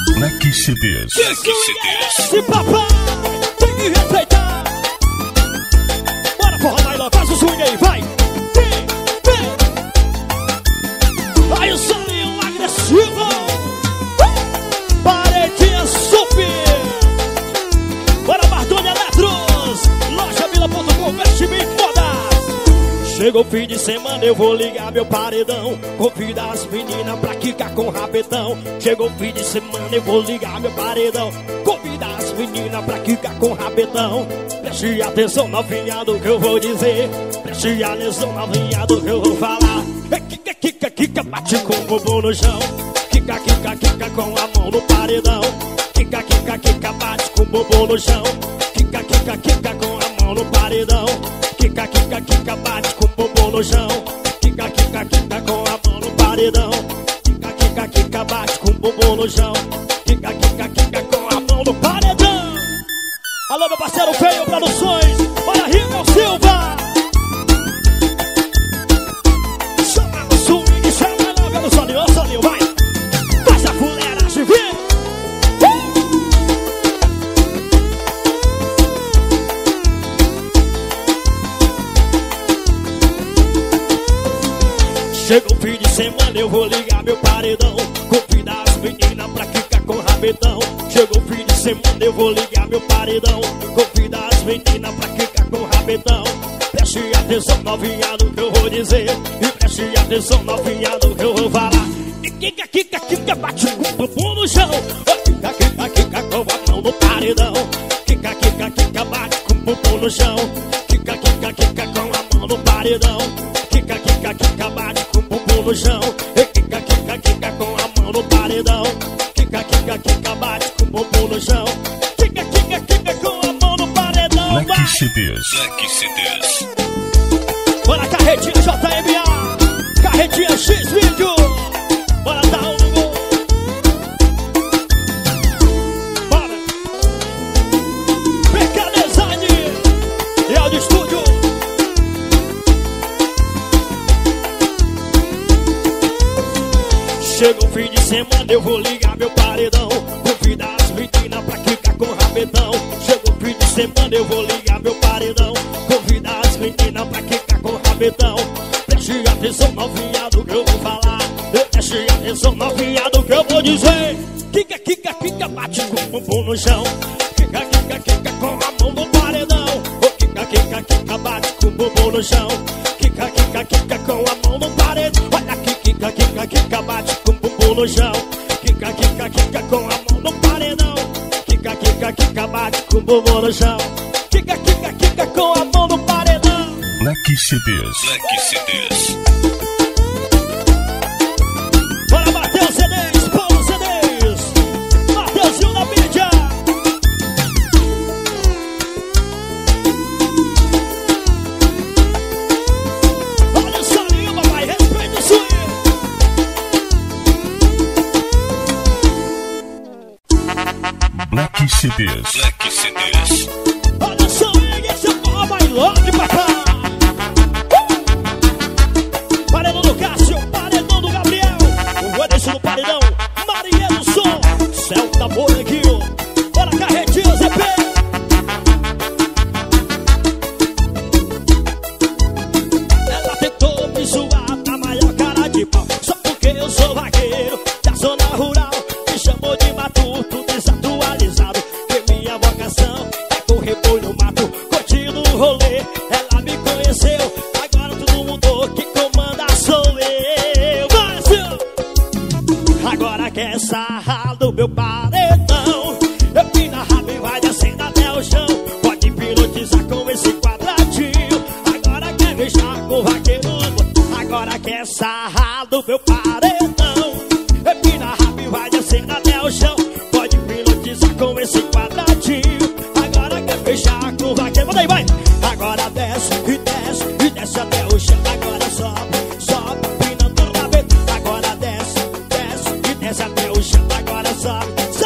Black CDs. Esse papai tem que respeitar. Bora forró, Nailon, faz o swing aí, vai. Vem. Aí o solinho agressivo. Paredinha super. Bora, Bartolha Eletros. Lojavila.com, investimento modas. Chegou o fim de semana, eu vou ligar meu paredão. Convida as meninas pra quicar com rabetão. Chegou o fim de semana, eu vou ligar meu paredão. Convida as meninas pra quicar com rabetão. Preste atenção, novinha, do que eu vou dizer. Preste atenção, novinha, do que eu vou falar. Quica, bate com o bumbum no chão. Quica, com a mão no paredão. Quica, bate com o bumbum no chão. Quica, com a mão no paredão. Quica, bate com o bumbum no chão. Quica, com a mão no paredão. Quica, bate com o bumbum no chão. Quica, com a mão no paredão. Alô, meu parceiro Feio Produções. Bora, Rico Silva. Chama no swing, chama logo no solinho. Ó, solinho, vai. Faz a fuleiragem, vem. Chegou o fim de semana, eu vou ligar meu paredão. Convidar as meninas pra quicar com rabetão. Chegou o fim de semana, eu vou ligar meu paredão. Convidar as meninas pra quicar com rabetão. Preste atenção, novinha, do que eu vou dizer. E preste atenção, novinha, do que eu vou falar. E quica, bate com o bumbum no chão. Quica, com a mão no paredão. Quica, bate com o bumbum no chão. Quica, com a mão no paredão. Quica, bate com o bumbum no chão. Quica, com a mão no paredão. Quica, bate com o bumbum no chão. Quica, com a mão no paredão. Black CDs. Bora, carretinha JMA. Carretinha X-Vídeo. Bora, dar um no gol. Bora. PK Design e Audio Estúdio. Chegou o fim de semana, eu vou ligar meu paredão. Convidar as meninas pra quicar com rabetão. Chegou o fim de semana, eu vou ligar meu paredão. Convidar as meninas pra quicar com rabetão. Preste atenção, novinha, do que eu vou falar. Preste atenção, novinha, do que eu vou dizer. Quica, bate com o bumbum no chão. Quica, com a mão no paredão. Quica, bate com o bumbum no chão. Quica, com a mão no paredão. Olha aqui, quica, bate com o bumbum no chão. Quica, com a mão no paredão. Quica, bate com o bumbum no chão. Quica, com a mão no paredão. Black CDs. Bora, Matheus CDs, Paulo CDs. Matheusinho da mídia. Olha o solinho, papai, respeita o swing. Black CDs. Olha o swing, esse porra vai logo, papai. Paredão do Cássio, paredão do Gabriel. O Anderson do paredão, Maria do Som, Celta Bonequinho. Bora, carretinha, ZP. Ela tentou me zoar na maior cara de pau. Só porque eu sou vaqueiro da zona rural. Me chamou de matuto desatualizado. Que minha vocação é correr boi no mato, curtindo o rolê. Ela me conheceu, agora tudo mudou. Quem comanda sou eu. Brasil! Agora quer sarrar do meu paredão. Eu vim na raba e vai descendo até o chão. Pode hipnotizar com esse quadradinho. Agora quer beijar com o vaqueiro. Agora quer sarrar do meu paredão. Eu vim na raba e vai descendo até o chão. Pode hipnotizar com esse quadradinho. Agora quer beijar com o vaqueiro. Manda aí, vai! Agora desce e desce e desce até o chão. Agora sobe, empinando o rabetão. Agora desce e desce até o chão. Agora sobe,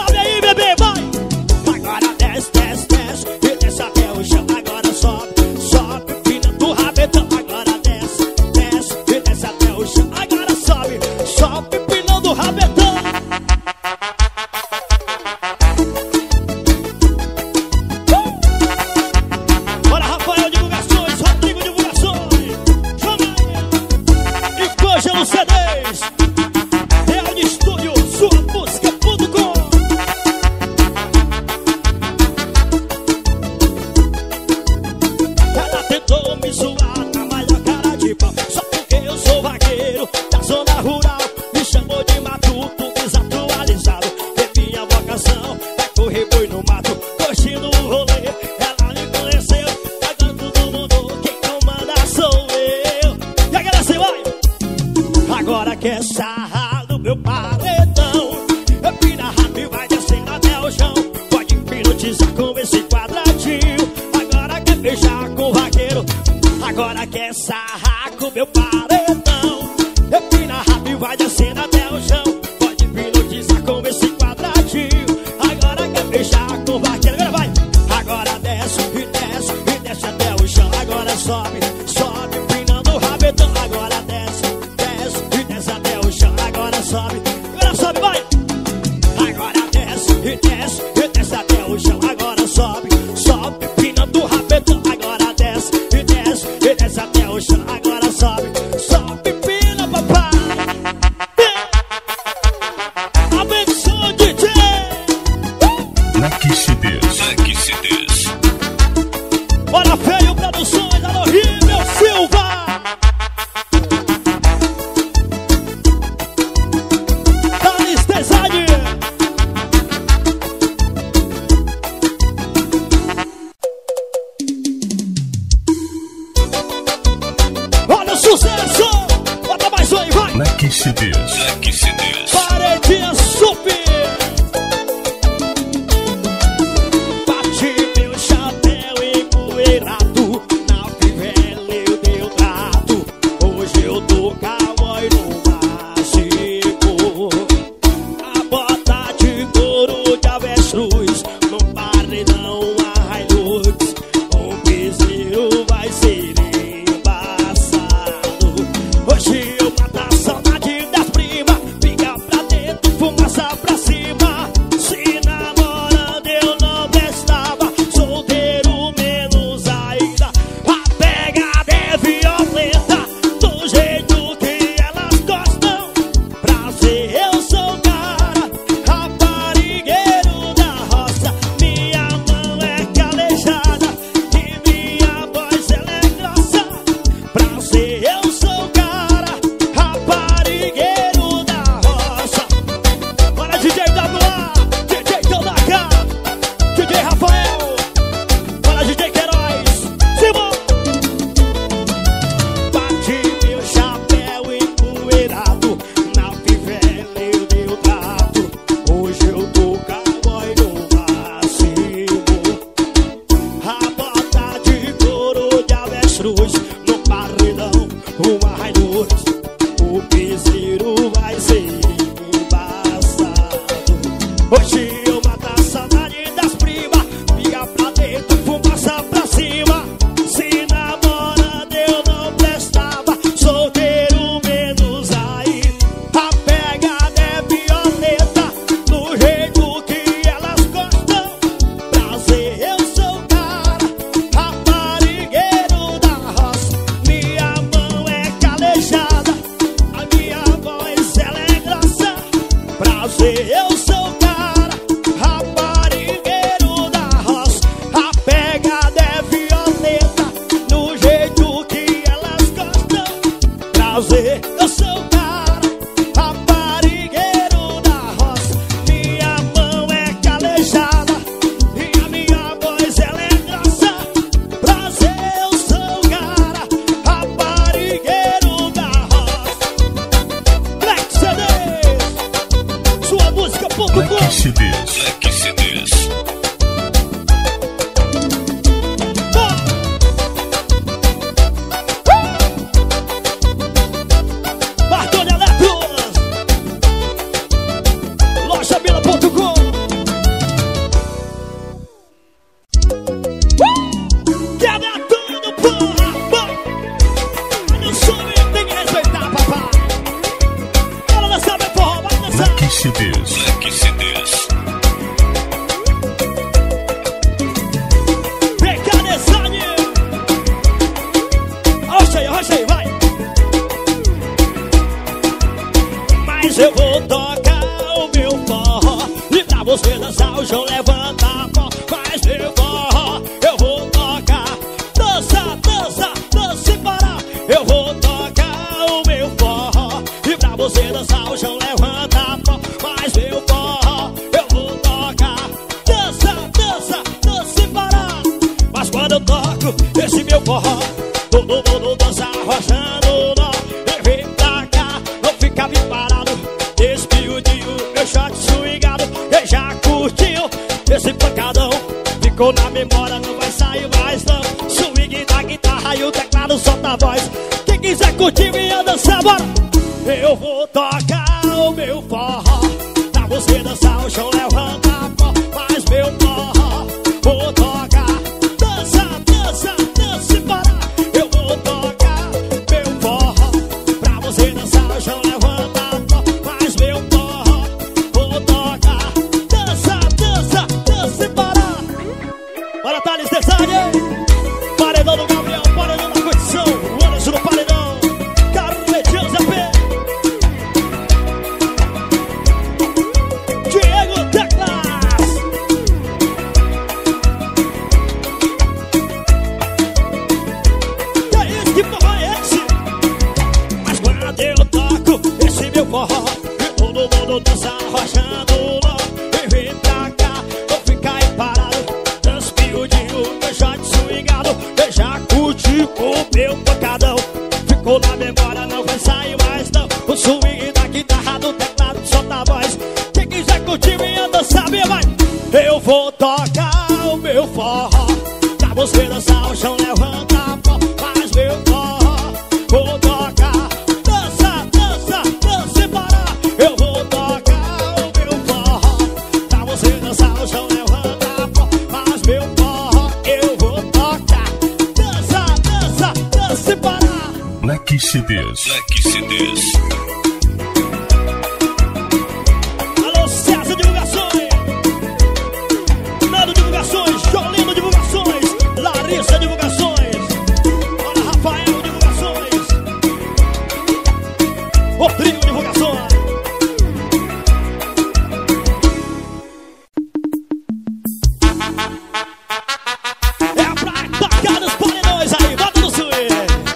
meu paredão. Empina rápido e vai descendo até o chão. Pode hipnotizar com esse quadradinho. Agora quer beijar com o vaqueiro, agora quer sarrar com meu paredão. Empina rápido e vai descendo até o chão. Pode hipnotizar com esse quadradinho. Agora quer beijar com o vaqueiro. Agora vai. Agora desce e desce e desce até o chão. Agora sobe, sobe, empinando o rabetão. Agora desce, desce e desce até o chão. Agora sobe, vai. Agora desce e desce e desce até o chão. Agora sobe, sobe, empinando o rabetão. Agora desce e desce e desce até o chão. Agora sobe, sobe, empina, papai. Abençoa, DJ. Black CDs. Black CDs. Bora Feio Produções, alô Rímel Silva. Thales Design. Olha o sucesso. Bota mais um aí, vai. Black CDs. Black CDs. Paredinha super. Bati meu chapéu empoeirado. Na fivela eu dei o trato. Hoje eu tô cowboy no maciço. A bota de couro de avestruz. No paredão a Hilux. O piseiro vai ser embaçado. Hoje eu mato a saudade das primas. Fica pra dentro, fumaça pra cima. Se namorando eu não prestava. Solteiro menos ainda. A pegada é violenta. Do jeito que elas gostam. Prazer, eu sou o cara. Raparigueiro da roça. Minha mão é calejada. E minha voz ela é grossa. Prazer, eu sou o cara. Raparigueiro da roça. Bora DJ WA, DJ Tandaka, DJ Rafael. Bora DJ Queiroz, Simão. Bati meu chapéu empoeirado. Na fivela eu dei o trato. Hoje eu tô cowboy no maciço. A bota de couro de avestruz. No paredão uma Hilux. O piseiro vai ser embaçado. Hoje eu mato a saudade das primas. Fica pra dentro, fumaça pra cima. Se namorando eu não prestava. Solteiro menos aí. A pegada é violenta. Do jeito que elas gostam. Prazer, eu sou o cara. Raparigueiro da roça. Minha mão é calejada. A minha voz ela é grossa. Prazer, eu sou o cara. Raparigueiro da roça. A pegada é violenta. Do jeito que elas gostam. Prazer, eu sou o cara. Raparigueiro da roça. Minha mão é calejada. E a minha voz ela é grossa. Prazer, eu sou o cara. Raparigueiro da roça. Black CDs. Sua música.com. Black CDs. Black CDs. Bartolha Eletros. Lojabila.com. Quebra tudo, porra. No som tem que respeitar, papai. Bora dançar, meu porra, vai dançar. Black CDs. Black CDs. PK Design. Rocha aí, vai. Mas eu vou tocar o meu forró. E pra você dançar o chão, levanta a mão. Mas meu forró, eu vou tocar. Dança, dança, dança sem parar. Eu vou tocar o meu forró. E pra você dançar o chão, levanta a mão. Mas meu forró, eu vou tocar. Dança, dança, dança sem parar. Mas quando eu toco esse meu forró, todo mundo dança, rochando nó. E vem pra cá, não fica bem parado. Deixa ficou na memória, não vai sair mais não. Swing da guitarra e o teclado solta a voz. Quem quiser curtir, venha dançar, bora. Eu vou tocar o meu forró, pra você dançar o chão, levanta a pó. Faz meu forró, vou tocar. Dança, dança, dança e para. Eu vou tocar meu forró, pra você dançar o chão, levanta a pó. Faz meu forró, vou tocar. Dança, dança, dança e para. Bora, Thales Design. Paredão do Gabriel, paredão da condição. O Anderson no paredão. Carletian Zé. Diego Teclas. Que é esse? Que forró é esse? Mas quando eu toco esse meu forró, todo mundo dança arrochando nó. E vem pra cá, vou ficar aí parado. Dança miudinho, deixa de swingado. Deixa curtir o meu pancadão. Ficou na memória, não vai sair mais não. O swing da guitarra, do teclado, solta a voz. Quem quiser curtir, venha dançar, minha vai. Eu vou tocar o meu forró, pra você dançar o chão, levanta a pó. Faz meu forró, vou tocar. Dança, dança, dança e para. Eu vou tocar o meu forró, pra você dançar o chão, levanta a pó. Faz meu forró, eu vou tocar. Dança, dança, dança e para. Black CDs. Black CDs. Alô, César Divulgações, Nando Divulgações, Jolino Divulgações, Larissa Divulgações, olha, Rafael Divulgações, Rodrigo Divulgações. É pra tocar nos paredões aí, bota no swing.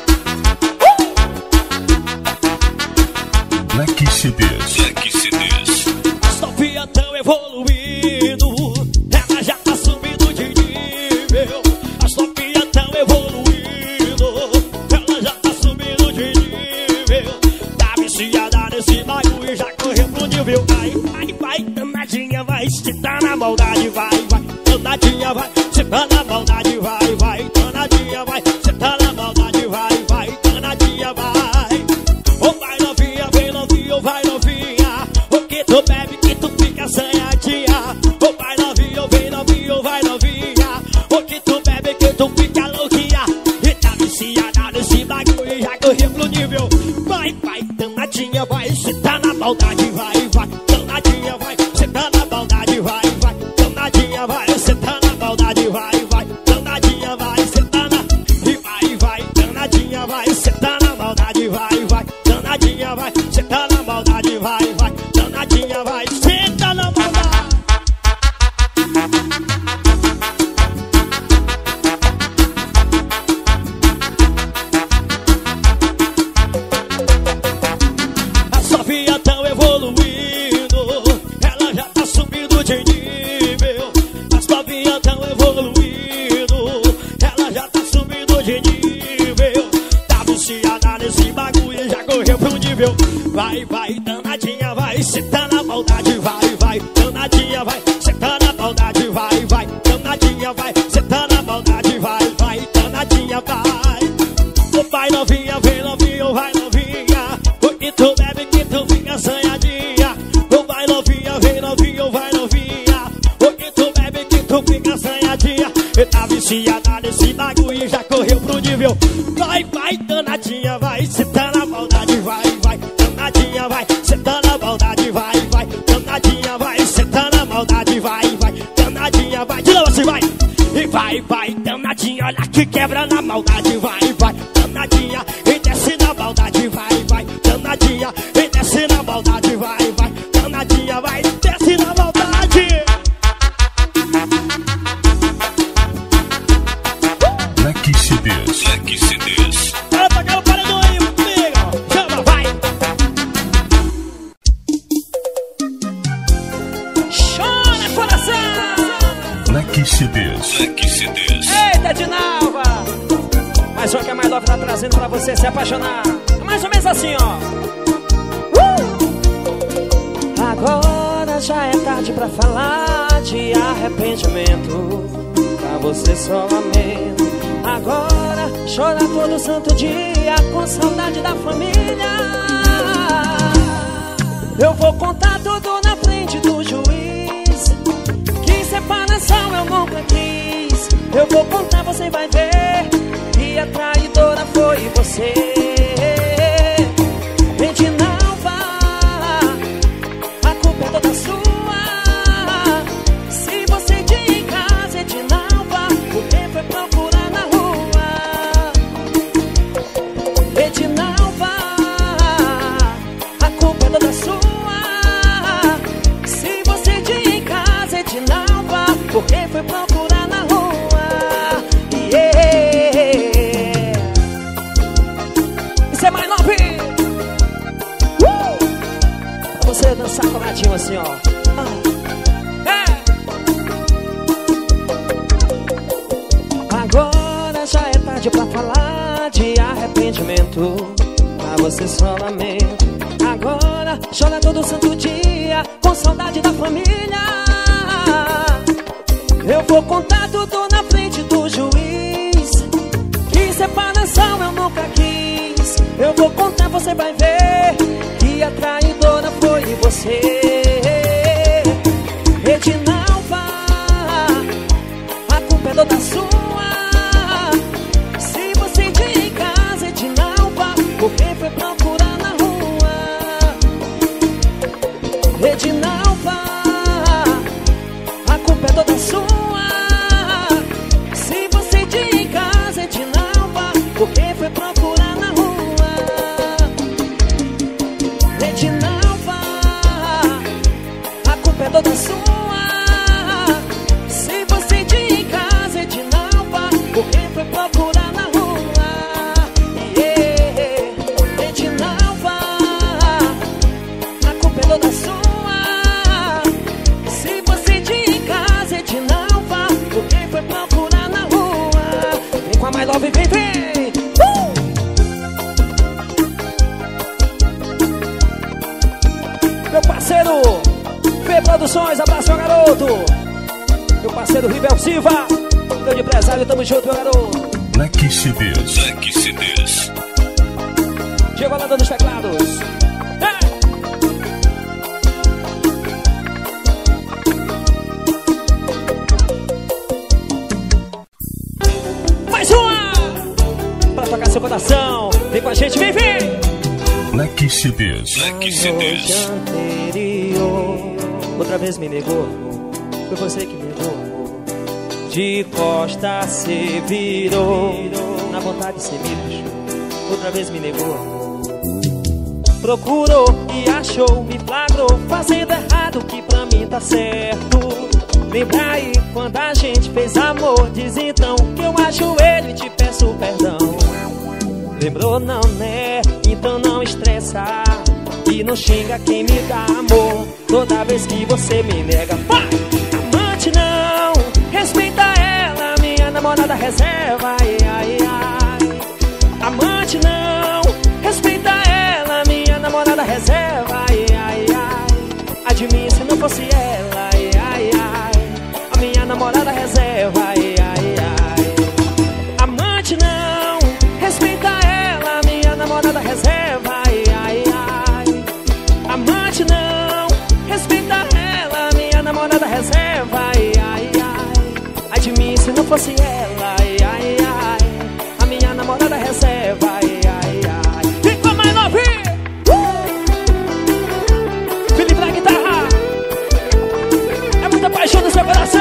Black CDs. Black CDs. A Sofia tão evoluindo, ela já tá subindo de nível. A Sofia tão evoluindo, ela já tá subindo de nível. Tá viciada nesse bagulho e já correu pro nível. Vai, vai, vai, danadinha, vai, se tá na maldade, vai, vai. Danadinha, vai, se tá na maldade, vai, vai. Danadinha, vai, se tá na maldade, vai, vai. Danadinha, vai. Ô vai novinha, vem novinha, ô vai novinha. O que tu bebe que tu fica assanhadinha. Ô vai novinha, vem novinha, ô vai novinha. O que tu bebe que tu fica louquinha. E tá viciada nesse bagulho e já correu pro nível. Vai, vai, danadinha, vai, se tá na maldade, vai, vai. Danadinha, vai, se tá na maldade, vai, vai. Danadinha, vai, se tá na maldade, vai, vai. Danadinha, vai, se tá na... E vai, vai, danadinha, vai, se tá na maldade, vai, vai. Danadinha, vai, se tá na maldade, vai, vai. Danadinha, vai, se tá na maldade. A Sofia tão evoluindo, ela já tá subindo de nível. A Sofia tão evoluindo, ela já tá subindo de nível. Tá viciada nesse bagulho e já correu pro nível. Vai, vai, danadinha, vai, se tá na maldade, vai, vai. Danadinha, vai, se tá na maldade, vai, vai. Danadinha, vai, se tá na maldade, vai, vai. Danadinha, vai. Ô vai novinha, vem novinha, ô vai novinha. O que tu bebe que tu fica assanhadinha. Ô vai novinha, vem novinha, ô vai novinha. O que tu bebe que tu fica assanhadinha. E tá viciada nesse bagulho e já correu pro nível. Vai, vai, danadinha, vai, se tá na maldade, vai, vai. Danadinha, vai, se tá na maldade, vai, vai. Danadinha, vai, se tá na maldade, vai, vai. Danadinha, vai, de novo assim, vai. E vai, vai, danadinha, olha que quebra na maldade, vai, vai. Danadinha, e desce na maldade, vai, vai. Danadinha, e desce na maldade, vai, vai. Danadinha, vai, desce na maldade. Black CDs. Black CDs. Bora tocar o paredão aí, amigo. Chama, vai. Chora, coração. Black CDs. Black CDs. Eita, Dinalva! Mais uma que a My Love tá trazendo pra você se apaixonar. É mais ou menos assim, ó. Agora já é tarde pra falar de arrependimento. você só lamento. Agora chora todo santo dia com saudade da família. Eu vou contar tudo na frente do juiz, que separação eu nunca quis. Eu vou contar, você vai ver que a traidora foi você. Edinalva, a culpa é toda sua. Se você tinha em casa, Edinalva, por que foi procurar na rua? Edinalva, a culpa é toda sua. Se você tinha em casa, Edinalva, por que foi procurar na rua? Isso é mais novinho. Pra você dançar coladinho assim, ó. Agora já é tarde pra falar de arrependimento. Pra você só lamento. Agora chora todo santo dia com saudade da família. Eu vou contar tudo na frente do juiz, que separação eu nunca quis. Eu vou contar, você vai ver que a traidora foi você. Edinalva, a culpa é toda sua. Se você tinha em casa, Edinalva, por que foi procurar na rua? Edinalva, a culpa é toda sua. Se você tinha em casa, Edinalva, por que foi procurar na rua? Edinalva, a culpa é toda sua. Se você tinha em casa, Edinalva, por que foi procurar na rua? Edinalva, a culpa é toda sua. Se você tinha em casa, Edinalva, por que foi procurar na rua? Vem com a My Love, vem, vem! Meu parceiro Fê Produções, abraço, meu garoto. Meu parceiro Rivel Silva, meu empresário, tamo junto, meu garoto. Black CDs. Black CDs. Chegou lá dando os teclados. Mais uma pra tocar seu coração. Vem com a gente, vem, vem. Black CDs. Black Na CDs. noite anterior, outra vez me negou. Foi você que me negou. De costa cê virou, na vontade cê me deixou. Outra vez me negou. Procurou e achou, me flagrou, fazendo errado que pra mim tá certo. Lembra aí quando a gente fez amor? Diz então que eu ajoelho e te peço perdão. Lembrou não, né? Então não estressa e não xinga quem me dá amor. Toda vez que você me nega, vai! Amante não, respeita ela, minha namorada reserva, ai, ai, ai. Amante não, respeita ela, minha namorada reserva, ai, ai, ai. Ai de mim se não fosse ela, ai, ai, ai. A minha namorada reserva, ai, ai, ai. Amante não, respeita ela, minha namorada reserva, ai, ai, ai. Amante não, respeita ela, minha namorada reserva, ai, ai, ai. Ai de mim se não fosse ela, ai, ai, ai. A minha namorada reserva, ai, ai, ai. Vem com a mais novinha! Felipe na guitarra. É muita paixão no seu coração.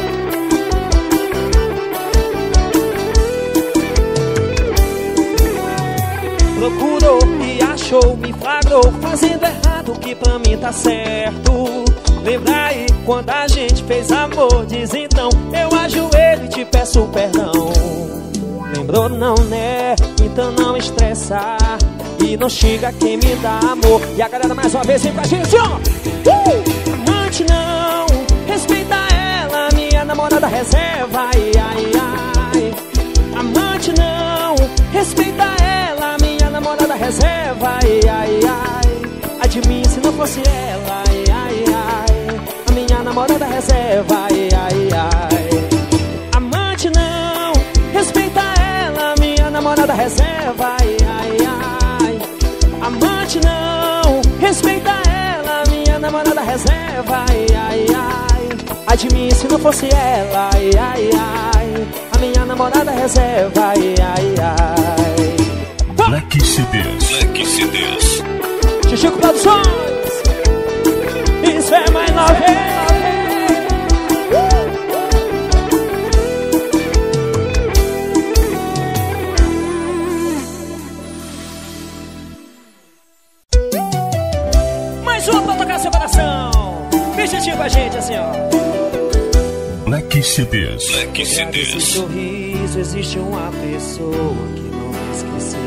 Procurou e achou, me flagrou, fazendo errado que pra mim tá certo. Lembra aí quando a gente fez amor? Diz então, eu ajoelho e te peço perdão. Lembrou não, né? Então não estressa e não xinga quem me dá amor. E a galera mais uma vez vem com a gente, ó. Amante não, respeita ela, minha namorada reserva, ai, ai, ai. Amante não, respeita ela, minha namorada reserva, ai, ai, ai. Ai de mim se não fosse ela, ai, ai, ai. A minha namorada reserva, ai, ai, ai. Amante bate não, respeita ela, minha namorada reserva. Ai, ai, ai, ai de mim se não fosse ela. Ai, ai, ai, a minha namorada reserva. Ai, ai, ai. Black CDs. Black CDs. Chico Produções. Isso é mais novinho. Mais uma pra tocar seu coração. Deixa juntinho com a gente assim, ó. Black CDs. Black Esse CDs. sorriso existe uma pessoa que não me esqueceu.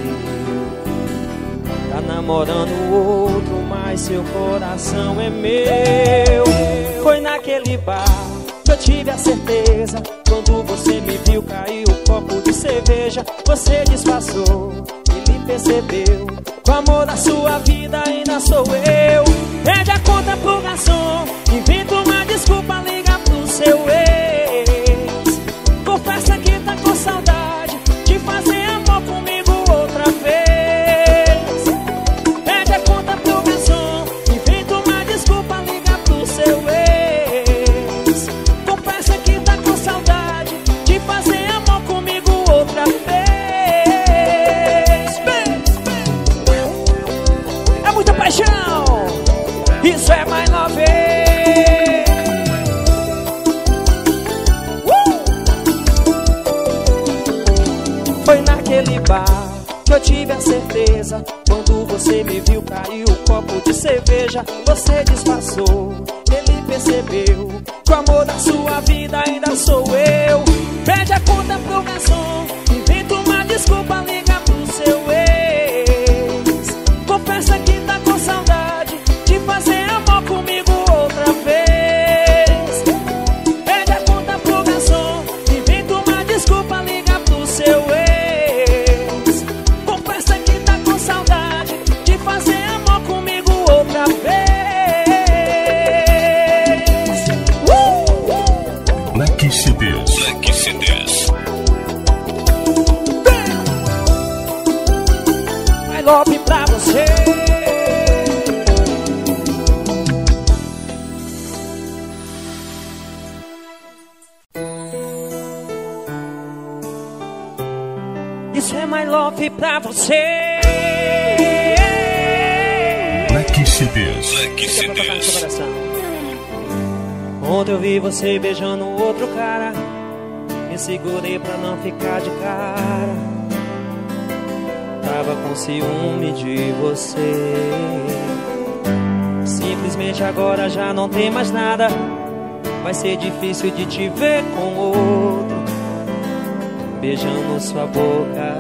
Tá namorando o outro, mas seu coração é meu. Foi naquele bar que eu tive a certeza. Quando você me viu, caiu um copo de cerveja. Você disfarçou e me percebeu. O amor da sua vida ainda sou eu. Pede a conta pro garçom, inventa uma desculpa, liga pro seu ex. Confessa que tá com saudade de fazer amor comigo outra vez. Pede a conta pro garçom, inventa uma desculpa, liga pro seu ex. Confessa que tá com saudade de fazer amor comigo outra vez. É muita paixão, isso é mais novinho. Foi naquele bar que eu tive a certeza. Quando você me viu, caiu um copo de cerveja. Você disfarçou, ele percebeu. O amor da sua vida ainda sou eu. Pede a conta pro garçom, inventa uma desculpa, liga pro seu ex. Confessa que tá com saudade de fazer amor comigo outra vez. Pede a conta pro garçom, inventa uma desculpa, liga pro seu ex. Confessa que tá com saudade de fazer amor comigo outra vez. Black CDs. Black CDs. Vai love pra você. Isso é my love pra você. Black CDs. Black Deixa eu tocar no seu CDs. coração. Ontem eu vi você beijando outro cara. Me segurei pra não ficar de cara. Tava com ciúme de você. Simplesmente agora já não tem mais nada. Vai ser difícil de te ver com outro, beijando sua boca,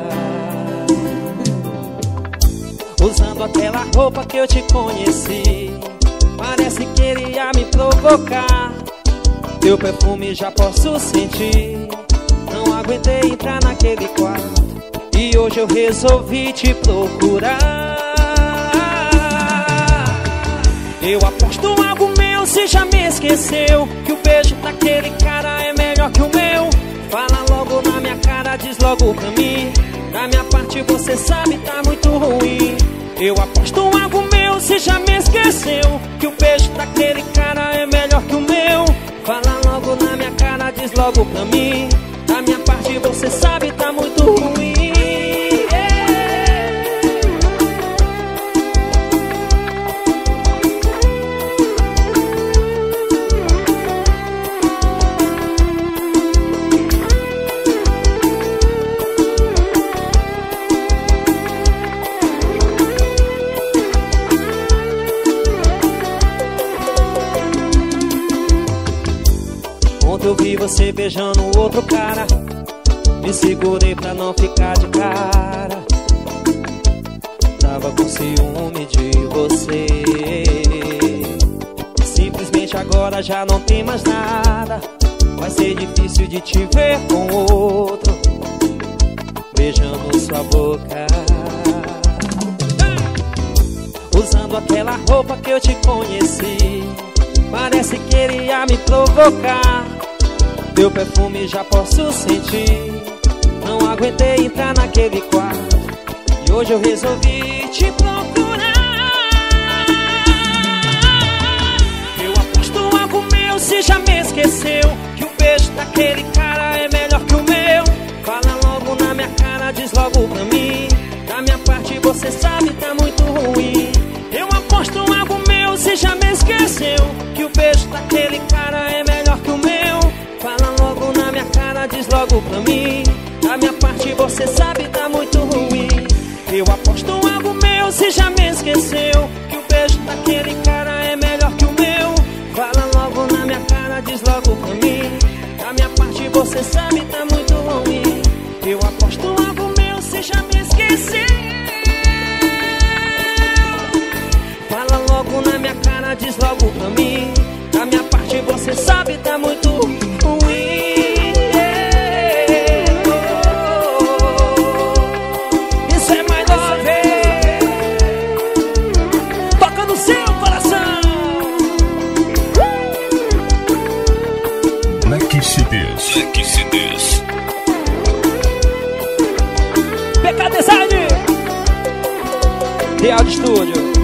usando aquela roupa que eu te conheci. Parece que queria me provocar. Teu perfume já posso sentir. Não aguentei entrar naquele quarto e hoje eu resolvi te procurar. Eu aposto algo meu, se já me esqueceu que o beijo daquele cara é melhor que o meu. Fala logo na minha cara, diz logo pra mim. Da minha parte você sabe, tá muito ruim. Eu aposto algo meu, se já me esqueceu que o beijo daquele cara é melhor que o meu. Fala logo na minha cara, diz logo pra mim. Da minha parte você sabe, tá muito ruim. Ontem eu vi você beijando outro cara. Me segurei pra não ficar de cara. Tava com ciúme de você. Simplesmente agora já não tem mais nada. Vai ser difícil de te ver com outro, beijando sua boca, usando aquela roupa que eu te conheci. Parece que queria me provocar. Teu perfume já posso sentir. Não aguentei entrar naquele quarto e hoje eu resolvi te procurar. você sabe tá muito ruim. Eu aposto algo meu, você já me esqueceu, que o beijo daquele cara é melhor que o meu. Fala logo na minha cara, diz logo pra mim. Da minha parte você sabe tá muito ruim. Eu aposto algo meu, você já me esqueceu, que o beijo daquele cara é melhor que o meu. Fala logo na minha cara, diz logo pra mim. Da minha parte você sabe tá muito ruim. Eu aposto algo meu, você já me esqueceu. Fala logo na minha cara, diz logo pra mim. Da minha parte você sabe tá muito ruim. Isso é mais love. Toca no seu coração. Black CDs. Black CDs. PK Design. Real de Estúdio.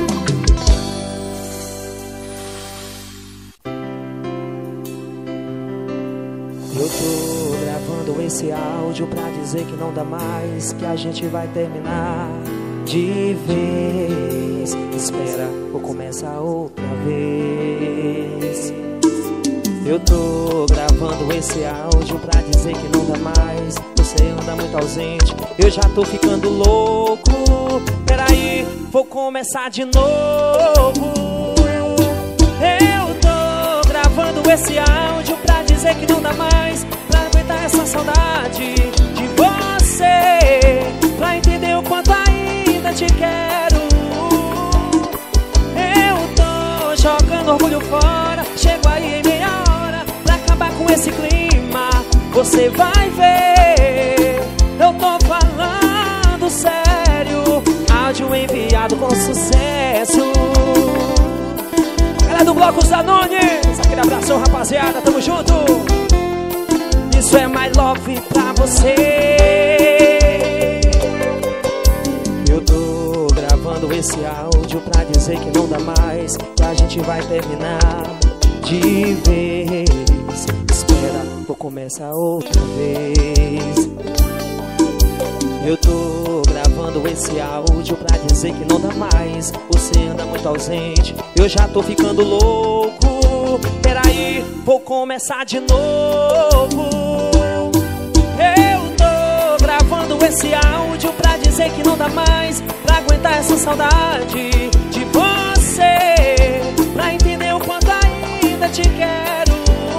Eu tô gravando esse áudio pra dizer que não dá mais, que a gente vai terminar de vez. Espera, vou começar outra vez. Eu tô gravando esse áudio pra dizer que não dá mais, você anda muito ausente, eu já tô ficando louco. Peraí, vou começar de novo. Eu tô gravando esse áudio pra dizer que não dá mais, pra aguentar essa saudade de você, pra entender o quanto ainda te quero. Eu tô jogando orgulho fora, chego aí em meia hora pra acabar com esse clima. Você vai ver, eu tô falando sério. Áudio enviado com sucesso. Galera do Bloco Zanones, aquele abração, rapaziada, tamo junto. Isso é my love pra você. Eu tô gravando esse áudio pra dizer que não dá mais, que a gente vai terminar de vez. Espera, vou começar outra vez. Eu tô gravando esse áudio pra dizer que não dá mais, você anda muito ausente, eu já tô ficando louco. Peraí, vou começar de novo. Eu tô gravando esse áudio pra dizer que não dá mais, pra aguentar essa saudade de você, pra entender o quanto ainda te quero.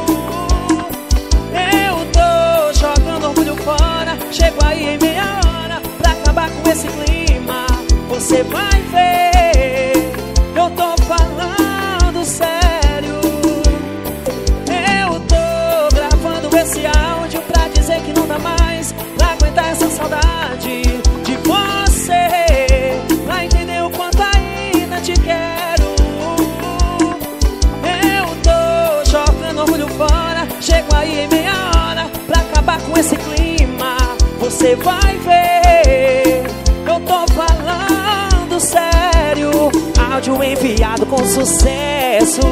Eu tô jogando orgulho fora, chego aí em meia hora pra acabar com esse clima. Você vai ver, eu tô falando sério. Eu tô gravando esse áudio pra dizer que não dá mais, pra aguentar essa saudade de você, pra entender o quanto ainda te quero. Eu tô jogando orgulho fora, chego aí em meia hora pra acabar com esse clima. Você vai ver, eu tô falando sério. Áudio enviado com sucesso.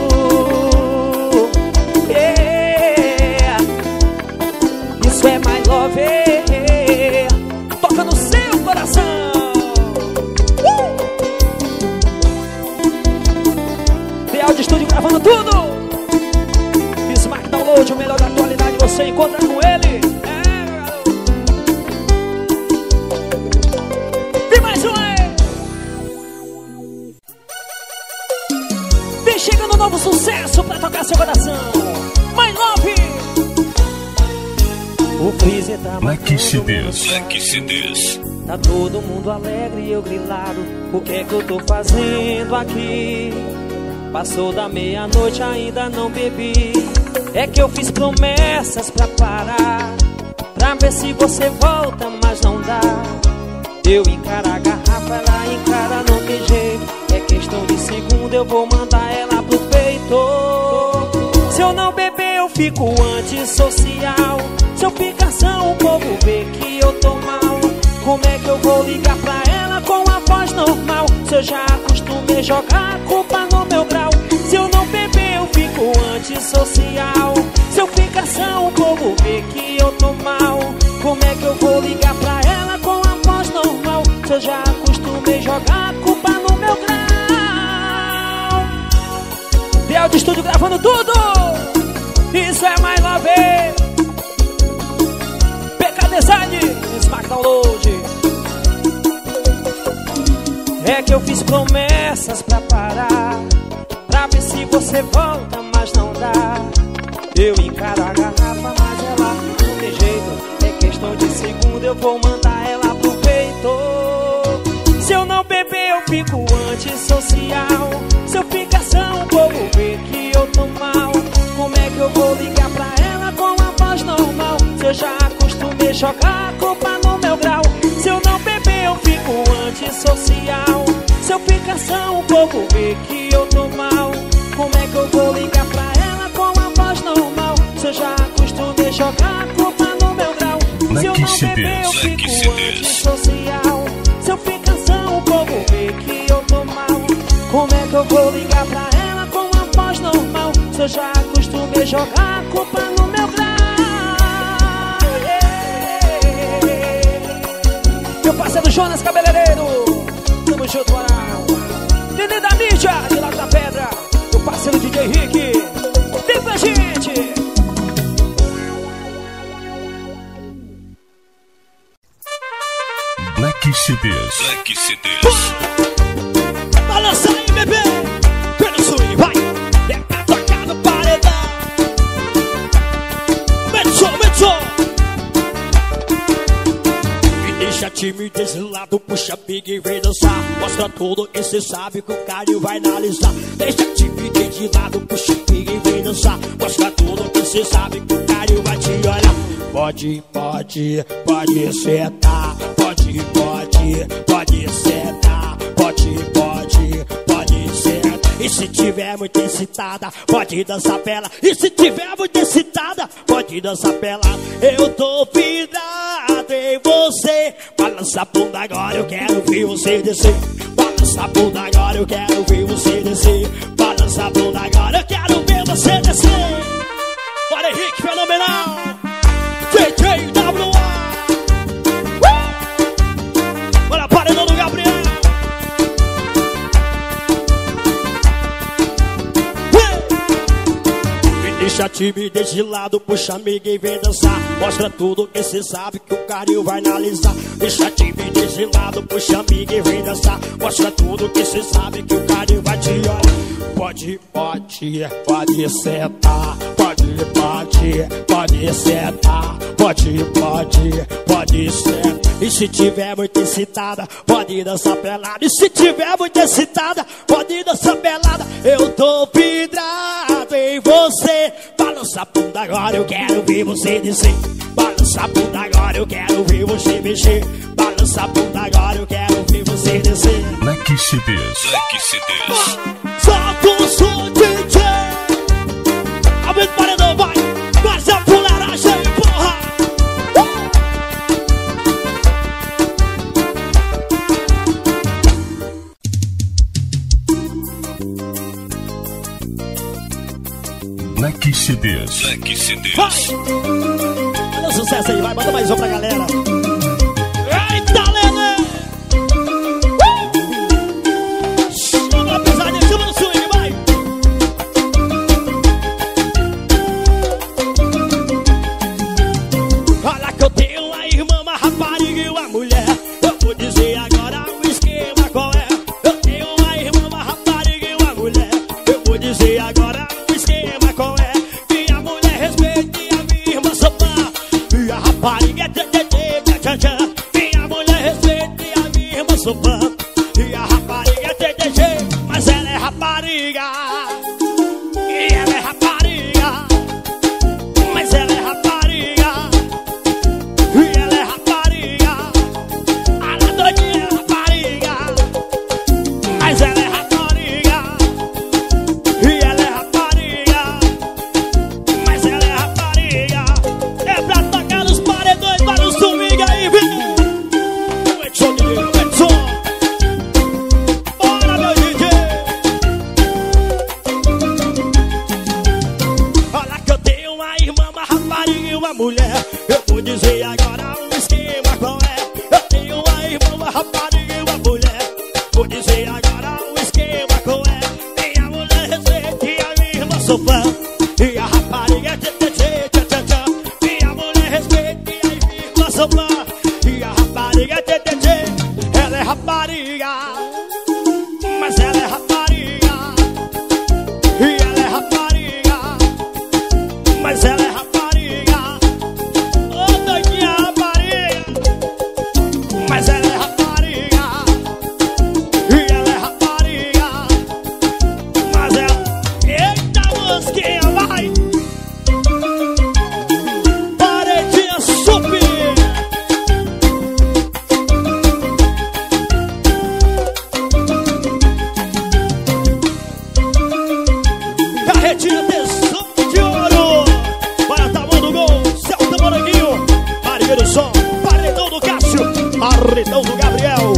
Yeah. Isso é my love. Toca no seu coração. Real de Estúdio gravando tudo. Bismarck Download, o melhor da atualidade, você encontra com ele. E mais um aí. Vem chegando um novo sucesso pra tocar seu coração. My Love. O freezer tá Black CDs. Black CDs. Tá todo mundo alegre e eu grilado. O que é que eu tô fazendo aqui? Passou da meia-noite, ainda não bebi. É que eu fiz promessas pra parar, pra ver se você volta, mas não dá. Eu encaro a garrafa, ela encara, não tem jeito. É questão de segundo, eu vou mandar ela pro peito. Se eu não beber, eu fico antissocial. Se eu ficar são, o povo vê que eu tô mal. Como é que eu vou ligar pra ela com a voz normal? Se eu já acostumei jogar a culpa no meu grau. Se eu não beber, eu fico antissocial. Se eu ficar são, o povo vê que eu tô mal. Como é que eu vou ligar pra ela com a voz normal? Se eu já acostumei jogar de estúdio gravando tudo. Isso é mais uma vez. PK Design, Smack Download. É que eu fiz promessas pra parar, pra ver se você volta, mas não dá. Eu encaro a garrafa, mas ela não tem jeito. É questão de segundo, eu vou mandar ela pro peito. Se eu não beber, eu fico antissocial. Se eu ficar são, o povo vê que eu tô mal. Como é que eu vou ligar pra ela com a voz normal? Se eu já acostumei jogar a culpa no meu grau. Se eu não beber, eu fico antissocial. Se eu ficar são, o povo vê que eu tô mal. Como é que eu vou ligar pra ela com a voz normal? Se eu já acostumei jogar a culpa no meu grau. Se eu não beber, eu fico antissocial. Se eu ficar são, o povo vê que eu tô mal. Como é que eu vou ligar pra ela com a voz normal? Se eu já acostumei jogar a culpa no meu grau. Meu parceiro Jonas Cabeleireiro, tamo junto, moral. Nenê da mídia, de Lago da Pedra. Meu parceiro DJ Rick, vem com a gente. Black CDs. Balança aí, bebê. Pelo swing, vai. É pra tocar no paredão. Mete. Me deixa time desse lado, puxa big e vem dançar. Mostra tudo e cê sabe que o cara vai analisar. Deixa time desse lado, puxa big e vem dançar. Mostra tudo e cê sabe que o cara vai te olhar. Pode sentar. Pode sentar. Pode sentar. E se tiver muito excitada, pode dançar pela. E se tiver muito excitada, pode dançar pela. Eu tô vidrado em você. Balança a bunda agora, eu quero ver você descer. Balança a bunda agora, eu quero ver você descer. Balança a bunda agora, eu quero ver você descer. Olha Henrique, fenomenal. DJ WA. Olha, paredão do Gabriel. Me deixa time desse lado, puxa amiga e vem dançar. Mostra tudo que cê sabe que o carinho vai analisar. Deixa time desse lado, puxa amiga e vem dançar. Mostra tudo que cê sabe que o carinho vai te olhar. Pode sentar. Pode sentar. Pode sentar. E se tiver muito excitada, pode dançar pelada. E se tiver muito excitada, pode dançar pelada. Eu tô vidrado em você. Balança a bunda agora, eu quero ver você descer. Balança a bunda agora, eu quero ver você mexer. Balança a bunda agora, eu quero ver você descer. Black CDs. Solta o som, DJ. Aumenta o paredão, vai. Faz a fuleiragem aí, porra. Black CDs. Vai. Olha o sucesso aí, vai. Manda mais um pra galera. Eita, Lelê. Chama a pisadinha, chama no swing, vai. Olha que eu tenho uma irmã, uma rapariga e uma mulher. Eu vou dizer agora o esquema qual é. Eu tenho uma irmã, uma rapariga e uma mulher. Eu vou dizer agora o esquema qual é. Minha mulher respeita e a minha irmã sopa. Minha rapariga é tchê. Minha mulher respeita e a minha irmã sopa. E a rapariga é tchê, mas ela é rapariga. E ela é rapariga. Mas ela é rapariga. E ela é rapariga. A doidinha é rapariga. Mas ela é rapariga. E ela é rapariga. Mas ela é rapariga. É pra tocar nos paredões, para o swing aí, viu? O Edson, DJ, o Edson. Bora, meu DJ. Olha que eu tenho uma irmã, uma rapariga e uma mulher. Eu vou dizer agora o esquema qual é. Eu tenho uma irmã, uma rapariga e uma mulher. Vou dizer agora o esquema qual é. Minha mulher respeita e a minha irmã sou fã. E a rapariga tchê tchê tchê tchê tchê. Minha mulher respeita e aí fica sou fã. E a rapariga tchê tchê tchê. Ela é rapariga, mas ela é rapariga. E ela é rapariga, mas ela é rapariga. Ô doidinha rapariga, mas ela é rapariga. E ela é rapariga, mas ela... Eita mosquinha, vai! Paredinha super! Carretinha tesouro de ouro! Para tamanho do gol, Celta Moranguinho, Maria do Som, Paredão do Cássio, Paredão do Gabriel.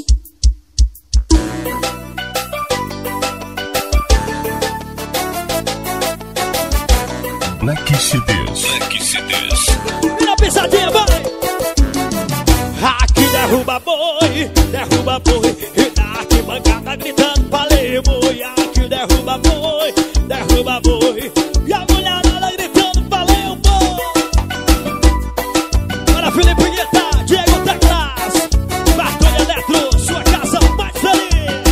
Black CDs. Vira a pisadinha, vai! Aqui derruba boi, derruba boi. E da arquibancada gritando, valeu boi. Aqui derruba boi, derruba boi. E a mulherada gritando, valeu boi. Para Felipe Guetta, Diego Teclas, Bartolho Eletro, sua casa mais feliz.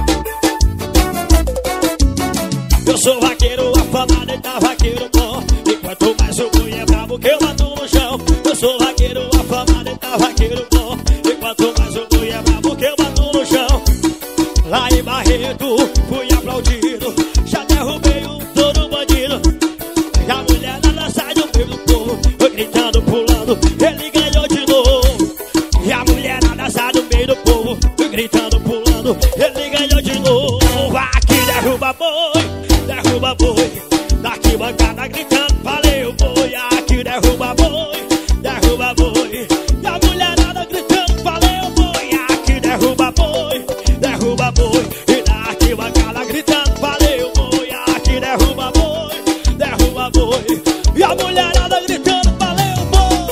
Eu sou vaqueiro, afamado e tá vaqueiro bom. Enquanto mais o boi é brabo que eu mato no chão. Eu sou vaqueiro, afamado e tá vaqueiro bom. Enquanto mais o boi é brabo que eu mato no chão. Lá em Barreto, fui aplaudido. Já derrubei um touro bandido. E a mulher nada sai do meio do povo, gritando, pulando, ele ganhou de novo. E a mulher nada sai do meio do povo, gritando, pulando, ele ganhou de novo. Aqui derruba boi, derruba boi. Daqui bancada gritando, valeu boi. Aqui derruba boi, derruba boi. E a mulherada gritando, valeu boi. Aqui derruba boi, derruba boi. E daqui bancada gritando, valeu boi. Aqui derruba boi, derruba boi. E a mulherada gritando, valeu boi.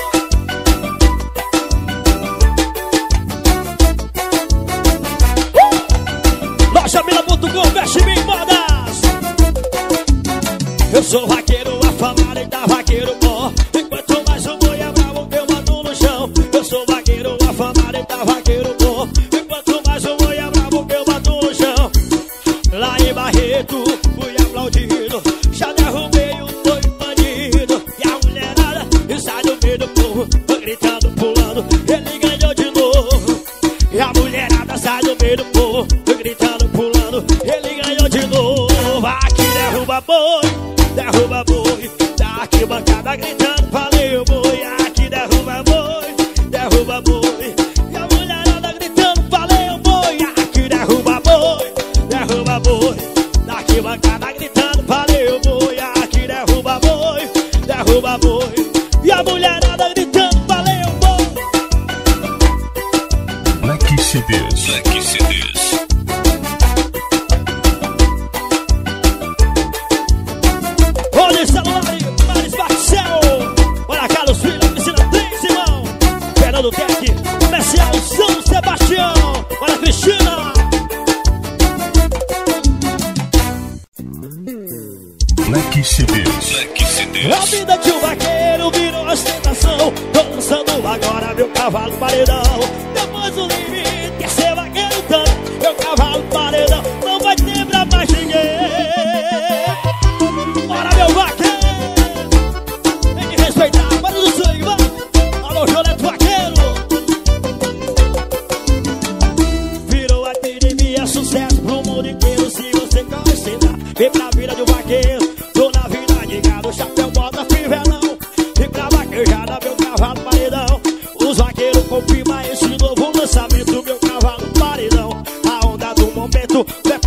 Lojavila.com, veste bem modas. Eu sou vaqueiro, afamado e tá vaqueiro bom. Enquanto mais o boi é bravo que eu mato no chão. Eu sou vaqueiro, afamado e tá vaqueiro bom. Enquanto mais o boi é bravo que eu mato no chão. Lá em Barreto, fui aplaudido. Já derrubei um doido bandido. E a mulherada sai do meio do povo, gritando, pulando, ele ganhou de novo. E a mulherada sai do meio do povo, gritando, pulando, ele ganhou de novo. Aqui derruba boi, derruba boi. Da arquibancada gritando, valeu boi. Aqui derruba boi, derruba boi. E a mulherada gritando, valeu boi. Aqui derruba boi, derruba boi. Da arquibancada gritando, valeu boi. Aqui derruba boi, derruba boi. E a mulherada gritando, valeu boi. Black CDs. Olha o celular aí, Maris Baxel. Olha Carlos Filho, oficina 3, irmão. Fernando Tec, comercial São Sebastião. Olha a Cristina. Black CDs. A vida de um vaqueiro virou ostentação. Tô lançando agora meu cavalo paredão. Depois do limite é ser vaqueiro tanto. Meu cavalo paredão não vai ter pra mais ninguém. Bora meu vaqueiro, tem que respeitar, para do sangue, vai. Alô Joneto Vaqueiro. Virou academia, sucesso pro mundo inteiro. Se você gosta, vem pra vida de um vaqueiro. Tô na vida de gado, chapéu, bota, fivelão. E pra vaquejada, meu cavalo paredão. Os vaqueiros confirmam esse novo lançamento. Meu cavalo paredão, a onda do momento.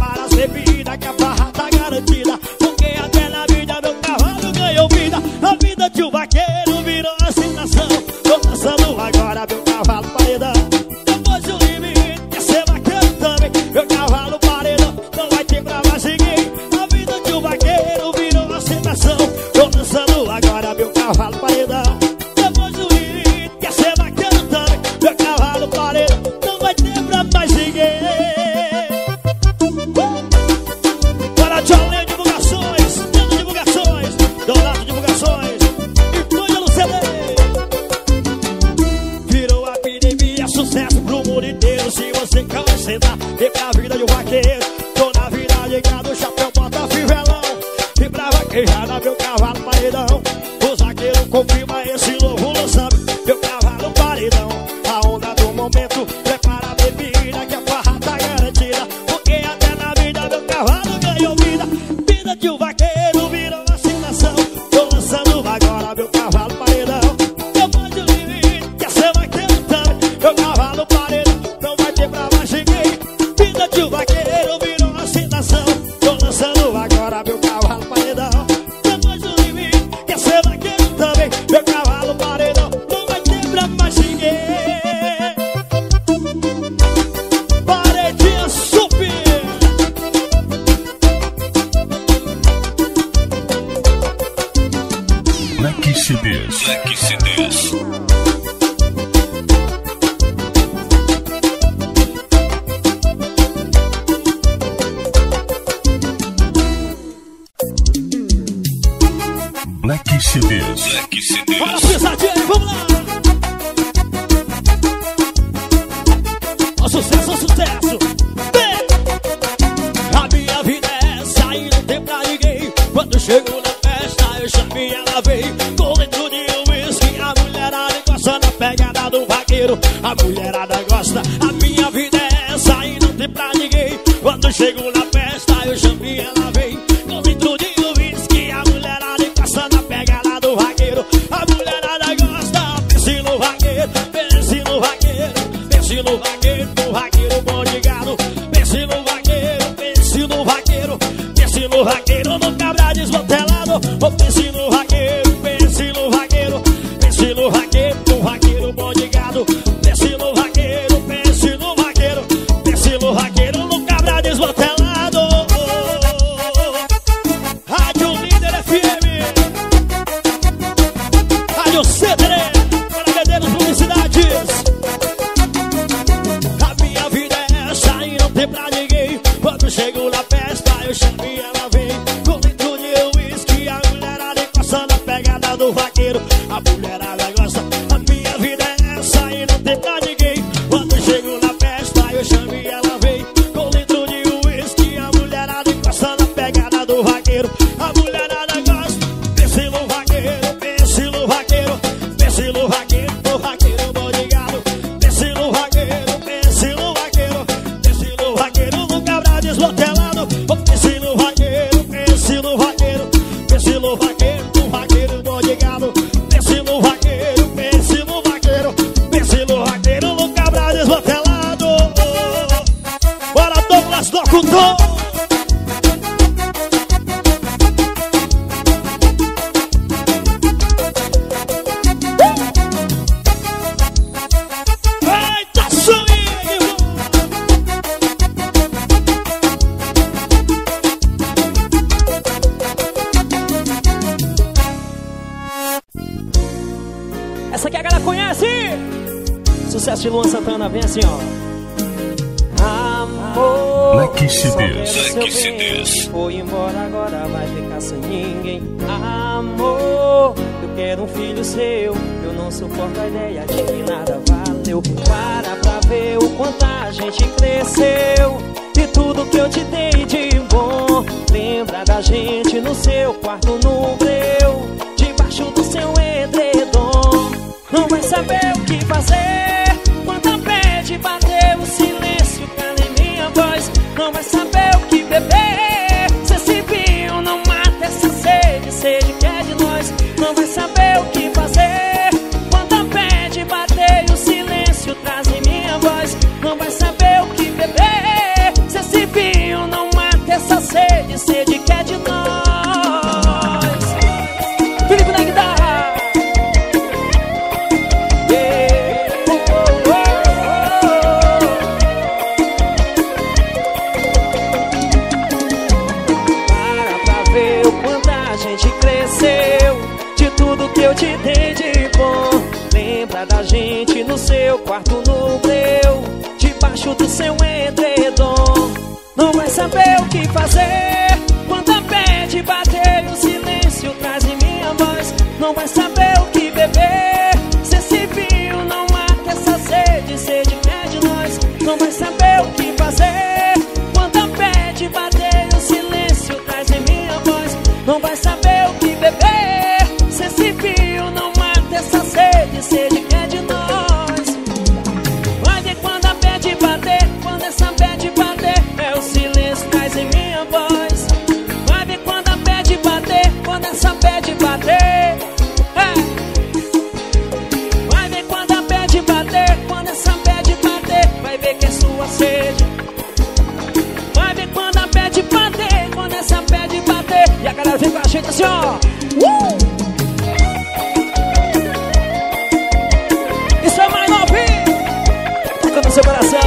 vaquejada, meu cavalo paredão. O zagueiro confirma esse novo lançamento. Meu cavalo paredão, a onda do momento. Prepara a bebida que a farra tá garantida. Porque até na vida meu cavalo ganhou vida. Vida de um vaqueiro virou uma sensação. Tô lançando agora meu cavalo paredão. Depois do limite, quer ser vaqueiro também. Meu cavalo paredão, não vai ter pra mais ninguém. Vida de um vaqueiro virou uma sensação. Tô lançando agora meu cavalo paredão. Depois do limite, quer ser vaqueiro também. Meu cavalo paredão, não vai ter pra mais ninguém. Paredinha super. Black CDs. Black CDs. Black CDs. Black CDs. Bora, pisadinha, vamos lá! Ó, sucesso, ó, sucesso! Vem! A minha vida é essa e não tem pra ninguém. Quando chego na festa, eu chamo e ela vem. Com litro de uísque, a mulherada gosta na pegada do vaqueiro. A mulherada gosta. A minha vida é essa e não tem pra ninguém. Quando chego na festa, eu chamo e ela vem. Com litro de uísque, a mulherada gosta na pegada do vaqueiro. A mulherada gosta, pense no vaqueiro, pense no vaqueiro, pense no vaqueiro, no vaqueiro bom de gado. Pense no vaqueiro, pense no vaqueiro, pense no vaqueiro, no cabra desmantelado. Ou pense no vaqueiro, pense no vaqueiro, pense no vaqueiro, no vaqueiro bom de gado. Pense no vaqueiro, pense no vaqueiro, pense no vaqueiro, no cabra desmantelado. Rádio Líder FM, Rádio Cedre, para Medeiros Publicidades. A minha vida é essa e não tem pra ninguém. Quando chego na festa, eu chamo e ela vem. Com litro de uísque, a mulherada encosta na pegada do vaqueiro. A mulherada gosta. A minha vida é essa e não tem pra ninguém. Quando chego na festa, eu chamo e ela vem. Com litro de uísque, a mulherada encosta na pegada do vaqueiro. A mulherada gosta. Pense no vaqueiro, pense no vaqueiro, pense no vaqueiro, no vaqueiro bom de gado. Pense no vaqueiro, pense no vaqueiro, pense no vaqueiro, no cabra desmantelado. Pense no vaqueiro, pense no vaqueiro, pense no vaqueiro, no vaqueiro bom de gado. Pense no vaqueiro, pense no vaqueiro, pense no vaqueiro, no cabra desmantelado. Bora, Douglas Locutor! Eita, swing! Essa aqui a galera conhece! Sucesso de Luan Santana, vem assim, ó. Amor, Black só CDs. quero Black seu bem. CDs. Foi embora, agora vai ficar sem ninguém. Amor, eu quero um filho seu. Eu não suporto a ideia de que nada valeu. Para pra ver o quanto a gente cresceu. De tudo que eu te dei de bom. Lembra da gente no seu quarto no breu, debaixo do seu edredom. Não vai saber o que fazer quando a pede bater o silêncio cala em minha voz. Não vai saber o que beber. Se esse vinho não mata essa sede, sede que é de nós. Não vai saber o que fazer quando a pede bater o silêncio traz em minha voz. Não vai saber o que beber. Se esse vinho não mata essa sede, sede que é de nós. Felipe na guitarra. De tudo que eu te dei de bom. Lembra da gente no seu quarto no breu, debaixo do seu edredom. Não vai saber o que fazer quando a pede bater o silêncio traz em minha voz. Não vai saber o que beber. Se esse vinho não mata essa sede, sede que é de nós. Não vai saber o que fazer quando a pede bater o silêncio traz em minha voz. Não vai vai saber o que beber. Cê se viu, não mata essa sede, sede que é de nós. Vai ver quando a bad bater, quando essa bad bater, é o silêncio que traz em minha voz. Vai ver quando a bad bater, quando essa bad bater, vai ver quando a bad bater, quando essa bad bater, vai ver que é sua sede. Vai ver quando a bad bater, quando essa bad bater. E a galera vem com a gente assim, ó. Isso é mais novinho, toca no seu coração.